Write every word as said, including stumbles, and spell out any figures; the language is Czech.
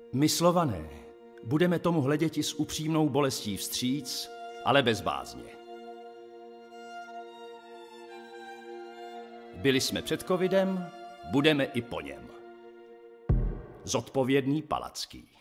My Slované budeme tomu hleděti s upřímnou bolestí vstříc, ale bez bázně. Byli jsme před covidem, budeme i po něm. Zodpovědný Palacký.